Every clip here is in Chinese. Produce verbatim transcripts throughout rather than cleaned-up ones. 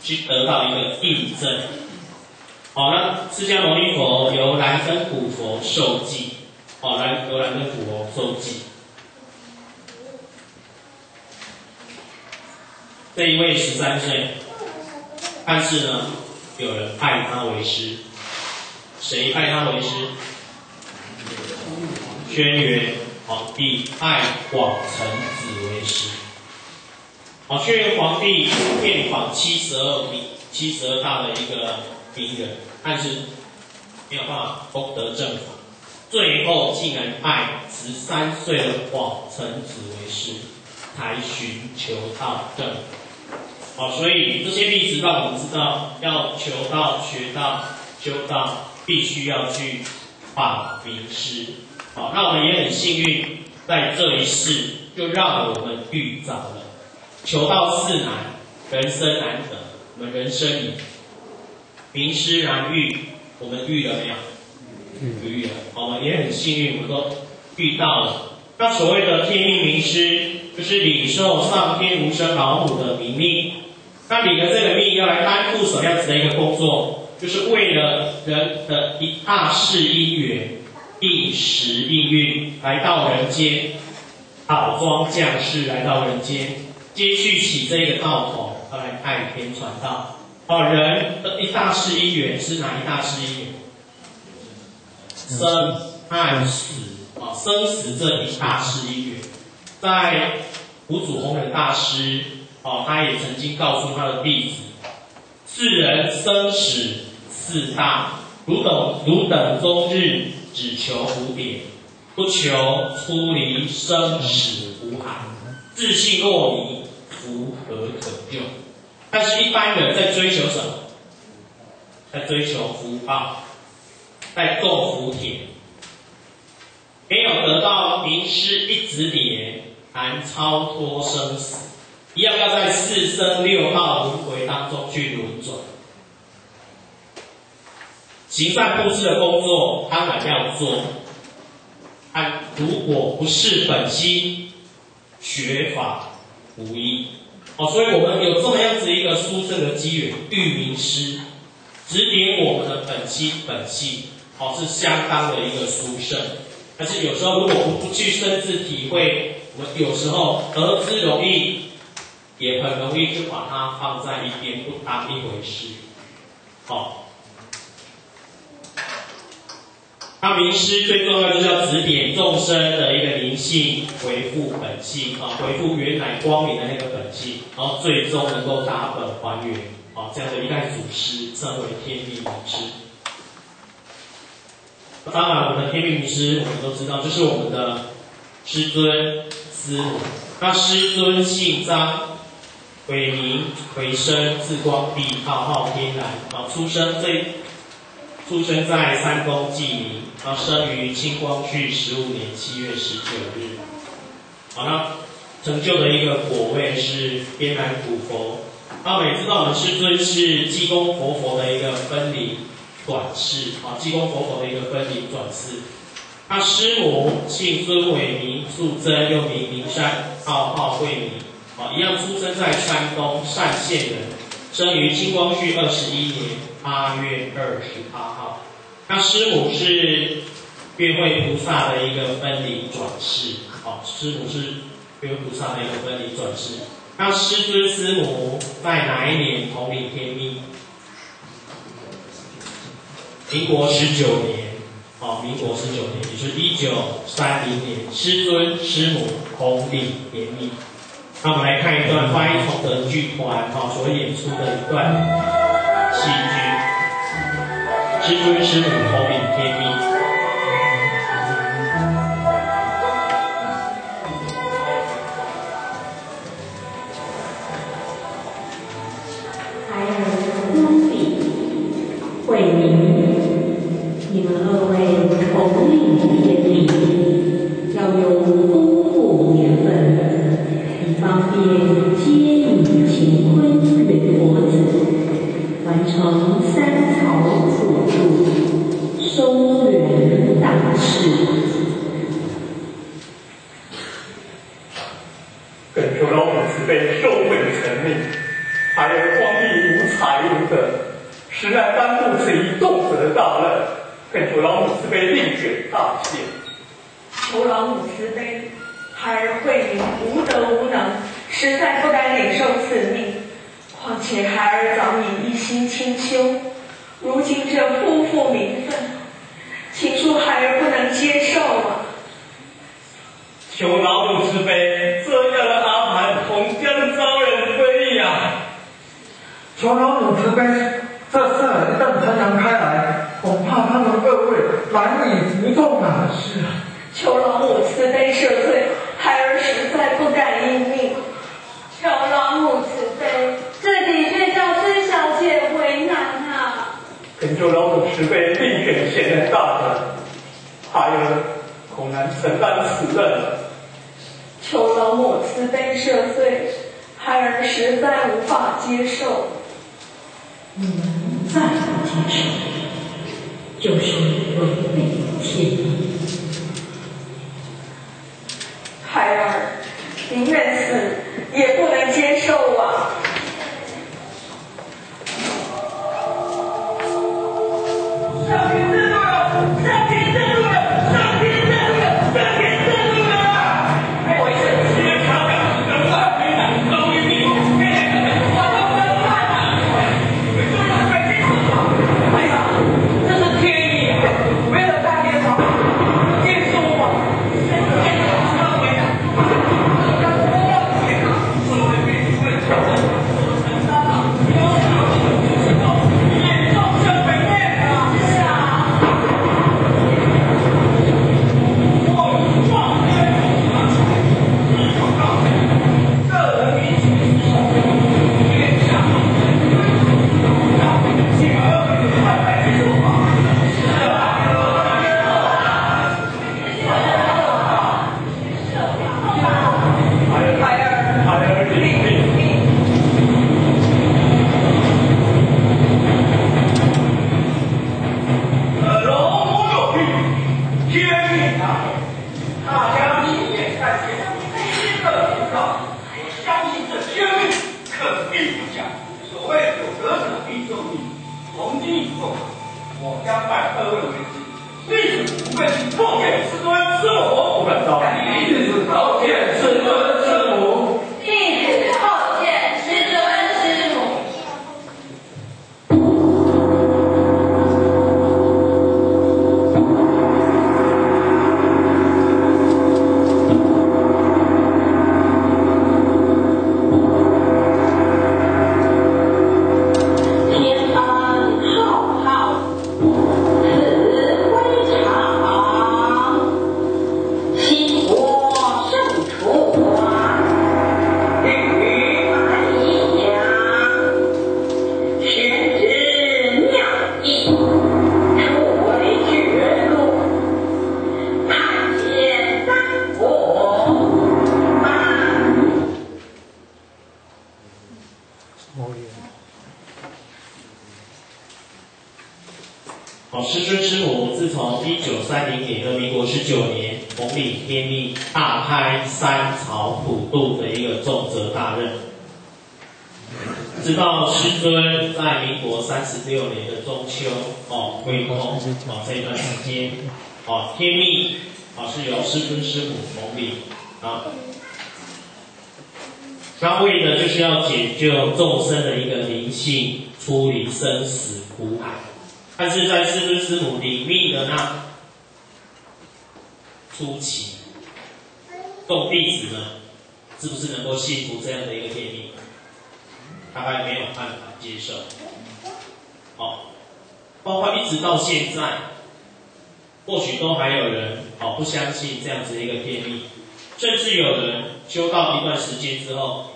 去得到一个印证。好，那释迦牟尼佛由燃灯古佛受记，好，来由燃灯古佛受记。这一位十三岁，但是呢，有人拜他为师。谁拜他为师？轩辕皇帝拜广成子为师。好，轩辕皇帝遍访七十二名、七十二大的一个名人，但是没有办法功德正法，最后竟然拜十三岁的广成子为师，才寻求道正。好，所以这些例子让我们知道，要求道、学道、修道，必须要去访名师。好，那我们也很幸运，在这一世就让我们遇着了。求道是难，人生难得，我们人生里名师难遇，我们遇了没有？遇了，我们也很幸运，我们都遇到了。那所谓的天命名师，就是领受上天无生老母的名命。那领了这个命，要来担负什么样子的一个工作？就是为了人的一大事因缘，应时应运，来到人间，倒装降世来到人间，接续起这个道统，要来爱天传道。哦，人的一大事因缘是哪一大事因缘？生、爱、死。啊，生死这一大事因缘，在五祖弘忍大师，哦，他也曾经告诉他的弟子：世人生死四大，汝等汝等终日只求蝴蝶，不求出离生死苦海。自信若迷，福何可用？但是，一般人在追求什么？在追求福报，在种福田。没有得到名师一指点，难超脱生死，一样要在四生六道轮回当中去轮转。行善布施的工作当然要做，但如果不是本心，学法无益。哦，所以我们有这么样子一个殊胜的机缘，遇名师指点我们的本心本性，哦，是相当的一个殊胜。但是有时候如果我们不去深自体会，我们有时候得之容易，也很容易就把它放在一边，不当一回事。好，那名师最重要就是要指点众生的一个灵性，回复本性啊，回复原来光明的那个本性，然后最终能够达本还原啊，这样的一代祖师称为天命名师。当然，我们的天命名师，我们都知道，就是我们的师尊师母。那师尊姓张，伟名魁生，字光弼，号昊天然。啊，出生这出生在山东济宁，啊，生于清光绪十五年七月十九日。好，那成就的一个果位是天然古佛。那我们也知道，我们师尊是济公活佛的一个分离转世，啊，济公活佛的一个分离转世。他师母姓孙伟，名素贞，又名明山，号号慧明，啊，一样出生在山东单县人，生于清光绪二十一年八月二十八号。他师母是月慧菩萨的一个分离转世，啊，师母是月慧菩萨的一个分离转世。那师尊师母在哪一年统领天命？民国十九年，哦，民国十九年，也就是一九三零年，师尊师母统领天命。那我们来看一段八一同德剧团哈所演出的一段戏剧，师尊师母统领天命。 还有公理、慧明，你们二位统领天命，要有丰富年份，以方便接引乾坤与佛子，完成三曹辅助，收圆大事。 恳求老母慈悲，受惠成命。还有皇帝无责，实乃担负此一重责大任，恳求老母慈悲另选大限。 求老母慈悲，孩儿慧明无德无能，实在不敢领受此命。况且孩儿早已一心清修，如今这夫妇名分，请恕孩儿不能接受啊！ 求老母慈悲，这样的安排恐将遭人非议啊！ 求老母慈悲，这事儿一旦传扬开来，恐怕他们各位难以服众啊！是啊， 求老母慈悲赦罪，孩儿实在不敢应命。 求老母慈悲，这的确叫孙小姐为难啊！ 恳求老母慈悲另选贤人大人，孩儿恐难承担此任。 求老母慈悲赦罪，孩儿实在无法接受。 你们再不接受，就是违背天意。 孩儿宁愿死，也不能接受啊！ 上天震怒了！上天震怒了！上天震怒了！上天震怒了！我一生七年长讲，人万非难，高于地狱，天天可能我都不看啊！你们说要北京吗？哎呀，这是天意啊！为了大天朝，接受我，天朝上回来，这个多天啊！作为民主的挑战，我承担了高大的职责，也造成北面啊！是啊。 好，师尊师母自从一九三零年和民国十九年统领天命，大开三朝普渡的一个重责大任，直到师尊在民国三十六年的中秋哦归空哦这一段时间哦天命哦是由师尊师母统领啊，那为的就是要解救众生的一个灵性，出离生死苦海。但是在师尊师母领命的那初期，众弟子呢，是不是能够信服这样的一个天命？大概没有办法接受。哦，包括一直到现在，或许都还有人哦不相信这样子的一个天命，甚至有人修到一段时间之后，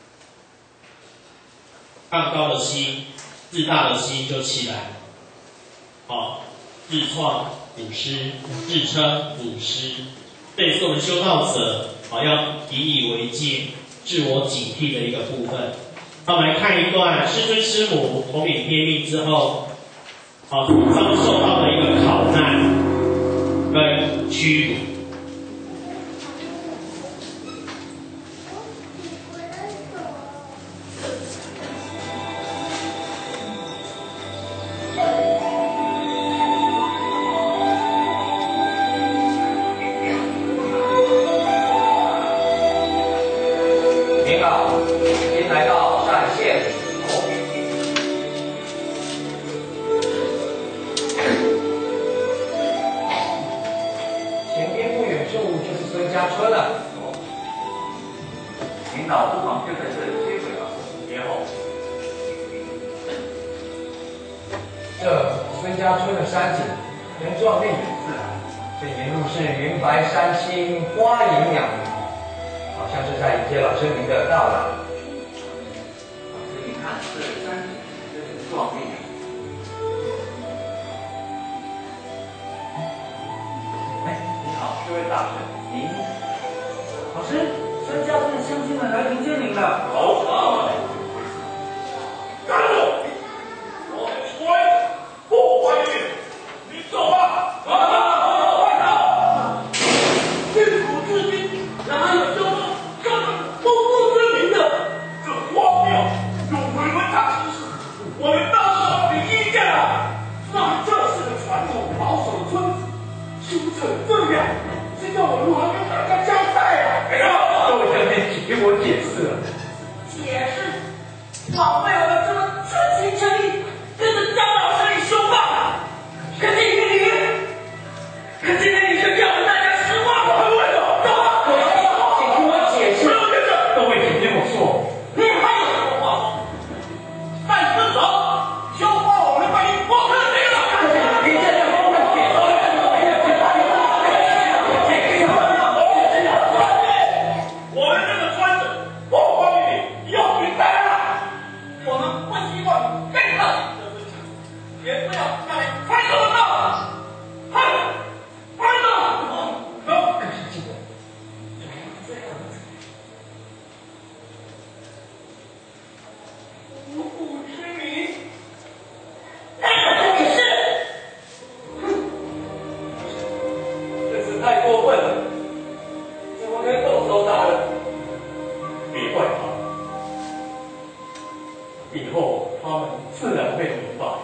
放高的心、自大的心就起来了。哦，自创祖师，自称祖师，这也是我们修道者哦要引以为戒、自我警惕的一个部分。那我们来看一段师尊师母统领天命之后，哦遭受到的一个考难跟屈辱。 家村的山景原状丽远自然，这沿路是云白山青，花影鸟鸣，好像是在迎接老生您的到来。 仔细看，这山景真是壮丽啊！哎，你好，这位大婶，您老师，山家村的乡亲们来迎接您了。 好好，站住！我们村不欢迎，你走吧。好好好，快走！自古至今，哪有这么这么不顾之名的？这荒谬，有违文化知识，我们到时候有意见了。那这是个传统保守的村子，修成这样，这叫我如何跟大家交代啊？哎呀！ 各位将军，请给我解释了。 解释，枉费我们这么全心全意跟着张老师你修吧。可今天你，可今天你却叫我们大家实话不问了，走吧。 请听我解释。 不用跟着， 各位，请听我说。 你还有什么话说？但是走，修话我们把你破了这个。 你这样我们解释。 我们这个村子不欢迎你，要你带来。我们不希望你跟他的事情，也不要让你开这么大。嗨，快走！走。 可是这个， 无故之名，那个真是，哼， 这是太过分了，怎么可以动手打人？别怪他，以后他们自然会明白。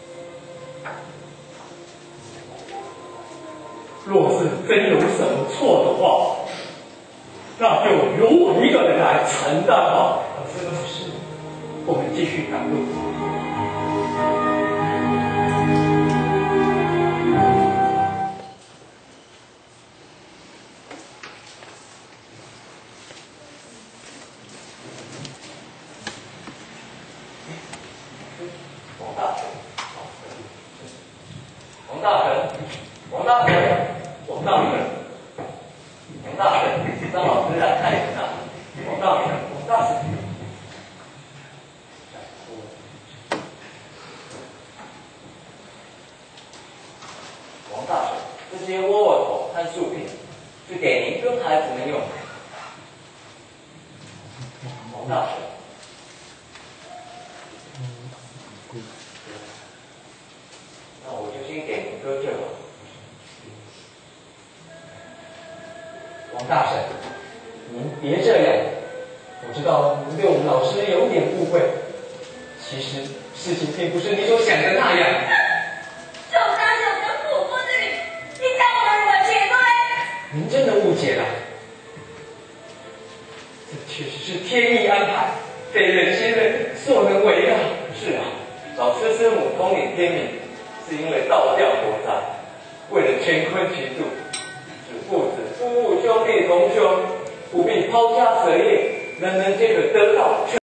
若是真有什么错的话，那就由我一个人来承担吧。老师，老师，我们继续赶路。王大神，王大神，王大神，王大神，王大神，张老师来看一下。王大神，王大神。王大神，这些窝窝头和树皮是给您跟孩子们用的。王大神。那我就先给您搁这吧。王大婶，您别这样，我知道您对我们老师有点误会，其实事情并不是你所想的那样。 就当是我们父父之女，你叫我们如何解对？ 您真的误解了，这确实是天意安排，非人先人所能为的。是啊，老师师母统领天命，是因为道教国灾，为了乾坤齐度，使父子、夫妇、兄弟、同兄不必抛家舍业，人人皆可得道。